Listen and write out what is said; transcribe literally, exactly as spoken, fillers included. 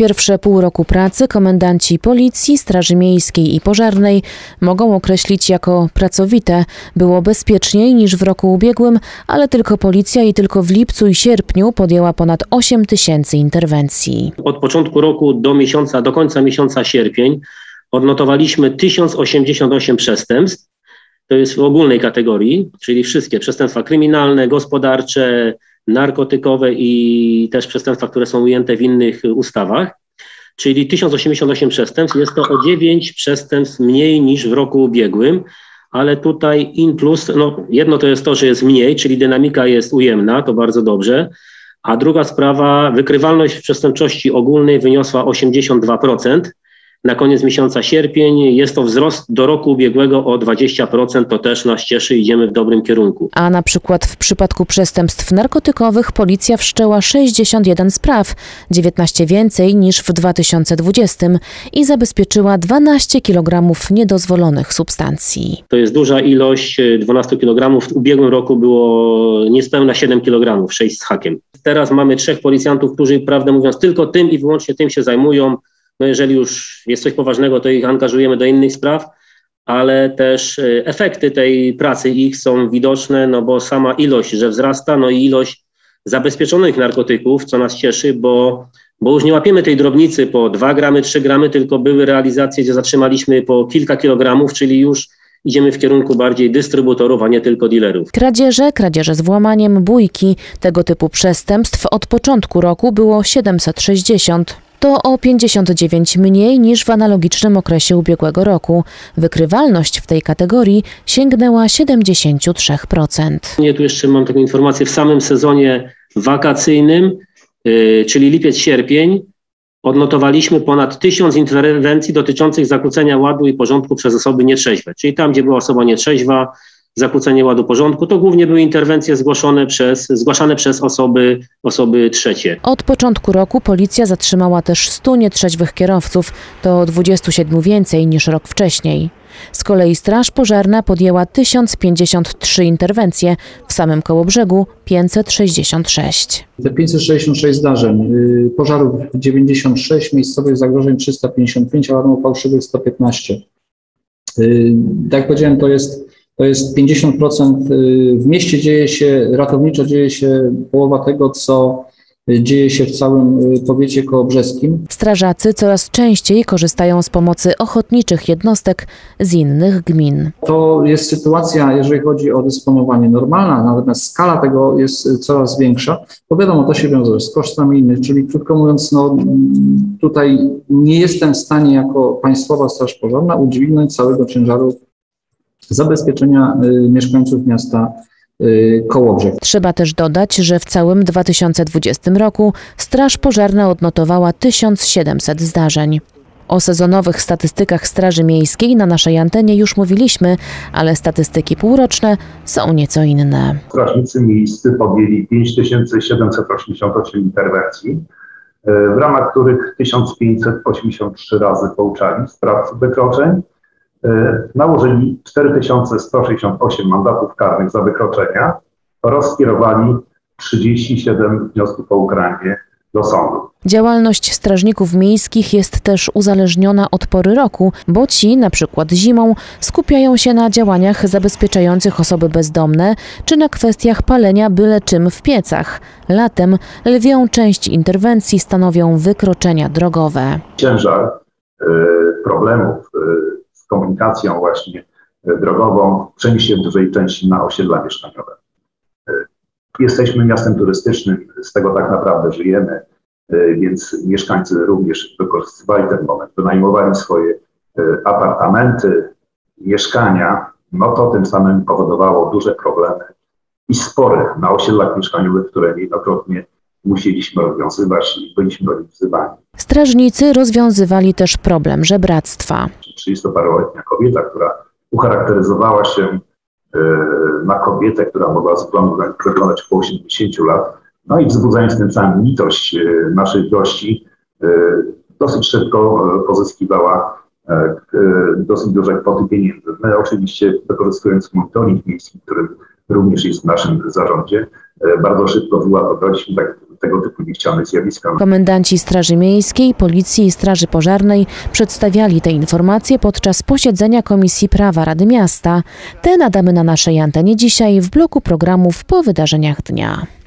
pierwsze pół roku pracy komendanci Policji, Straży Miejskiej i Pożarnej mogą określić jako pracowite. Było bezpieczniej niż w roku ubiegłym, ale tylko Policja i tylko w lipcu i sierpniu podjęła ponad osiem tysięcy interwencji. Od początku roku do miesiąca, do końca miesiąca sierpień odnotowaliśmy tysiąc osiemdziesiąt osiem przestępstw. To jest w ogólnej kategorii, czyli wszystkie przestępstwa kryminalne, gospodarcze, narkotykowe i też przestępstwa, które są ujęte w innych ustawach. Czyli tysiąc osiemdziesiąt osiem przestępstw, jest to o dziewięć przestępstw mniej niż w roku ubiegłym, ale tutaj in plus, no jedno to jest to, że jest mniej, czyli dynamika jest ujemna, to bardzo dobrze, a druga sprawa, wykrywalność przestępczości ogólnej wyniosła osiemdziesiąt dwa procent. Na koniec miesiąca sierpień jest to wzrost do roku ubiegłego o dwadzieścia procent, to też nas cieszy, idziemy w dobrym kierunku. A na przykład w przypadku przestępstw narkotykowych policja wszczęła sześćdziesiąt jeden spraw, dziewiętnaście więcej niż w dwa tysiące dwudziestym i zabezpieczyła dwanaście kilogramów niedozwolonych substancji. To jest duża ilość, dwanaście kilogramów, w ubiegłym roku było niespełna siedem kilogramów, sześć z hakiem. Teraz mamy trzech policjantów, którzy prawdę mówiąc tylko tym i wyłącznie tym się zajmują. No jeżeli już jest coś poważnego, to ich angażujemy do innych spraw, ale też efekty tej pracy ich są widoczne, no bo sama ilość, że wzrasta, no i ilość zabezpieczonych narkotyków, co nas cieszy, bo, bo już nie łapiemy tej drobnicy po dwa gramy, trzy gramy, tylko były realizacje, gdzie zatrzymaliśmy po kilka kilogramów, czyli już idziemy w kierunku bardziej dystrybutorów, a nie tylko dealerów. Kradzieże, kradzieże z włamaniem, bójki, tego typu przestępstw od początku roku było siedemset sześćdziesiąt. To o pięćdziesiąt dziewięć mniej niż w analogicznym okresie ubiegłego roku. Wykrywalność w tej kategorii sięgnęła siedemdziesiąt trzy procent. Ja tu jeszcze mam taką informację, w samym sezonie wakacyjnym, yy, czyli lipiec-sierpień, odnotowaliśmy ponad tysiąc interwencji dotyczących zakłócenia ładu i porządku przez osoby nietrzeźwe. Czyli tam, gdzie była osoba nietrzeźwa, zakłócenie ładu porządku, to głównie były interwencje zgłoszone przez, zgłaszane przez osoby, osoby trzecie. Od początku roku policja zatrzymała też stu nietrzeźwych kierowców, to o dwudziestu siedmiu więcej niż rok wcześniej. Z kolei Straż Pożarna podjęła tysiąc pięćdziesiąt trzy interwencje, w samym Kołobrzegu pięćset sześćdziesiąt sześć. Te pięćset sześćdziesiąt sześć zdarzeń, pożarów miejscowych sześć, miejscowych zagrożeń trzysta pięćdziesiąt pięć, alarmów fałszywych sto piętnaście. Tak jak powiedziałem, to jest To jest pięćdziesiąt procent, w mieście dzieje się, ratowniczo dzieje się połowa tego, co dzieje się w całym powiecie kołobrzeskim. Strażacy coraz częściej korzystają z pomocy ochotniczych jednostek z innych gmin. To jest sytuacja, jeżeli chodzi o dysponowanie normalna, natomiast skala tego jest coraz większa. To wiadomo, to się wiąże z kosztami innych, czyli krótko mówiąc, no, tutaj nie jestem w stanie jako Państwowa Straż Pożarna udźwignąć całego ciężaru zabezpieczenia y, mieszkańców miasta y, Kołobrzeg. Trzeba też dodać, że w całym dwa tysiące dwudziestym roku Straż Pożarna odnotowała tysiąc siedemset zdarzeń. O sezonowych statystykach Straży Miejskiej na naszej antenie już mówiliśmy, ale statystyki półroczne są nieco inne. Strażnicy miejscy podjęli pięć tysięcy siedemset osiemdziesiąt osiem interwencji, w ramach których tysiąc pięćset osiemdziesiąt trzy razy pouczali sprawców wykroczeń. Nałożyli cztery tysiące sto sześćdziesiąt osiem mandatów karnych za wykroczenia oraz skierowali trzydzieści siedem wniosków o ukaranie do sądu. Działalność strażników miejskich jest też uzależniona od pory roku, bo ci, na przykład zimą, skupiają się na działaniach zabezpieczających osoby bezdomne czy na kwestiach palenia byle czym w piecach. Latem lwią część interwencji stanowią wykroczenia drogowe. Ciężar y, problemów y, z komunikacją właśnie drogową przeniesie się w dużej części na osiedla mieszkaniowe. Y, jesteśmy miastem turystycznym, z tego tak naprawdę żyjemy. Więc mieszkańcy również wykorzystywali ten moment, wynajmowali swoje apartamenty, mieszkania, no to tym samym powodowało duże problemy i spory na osiedlach mieszkaniowych, które niejednokrotnie musieliśmy rozwiązywać i byliśmy do nich wzywani. Strażnicy rozwiązywali też problem żebractwa. trzydziestoparoletnia kobieta, która ucharakteryzowała się na kobietę, która mogła wyglądać po osiemdziesięciu lat, no i wzbudzając tym samym litość naszych gości, dosyć szybko pozyskiwała dosyć duże kwoty pieniędzy. My oczywiście wykorzystując monitoring miejski, którym również jest w naszym zarządzie, bardzo szybko wyłagodziliśmy tak, tego typu niechciane zjawiska. Komendanci Straży Miejskiej, Policji i Straży Pożarnej przedstawiali te informacje podczas posiedzenia Komisji Prawa Rady Miasta. Te nadamy na naszej antenie dzisiaj w bloku programów po wydarzeniach dnia.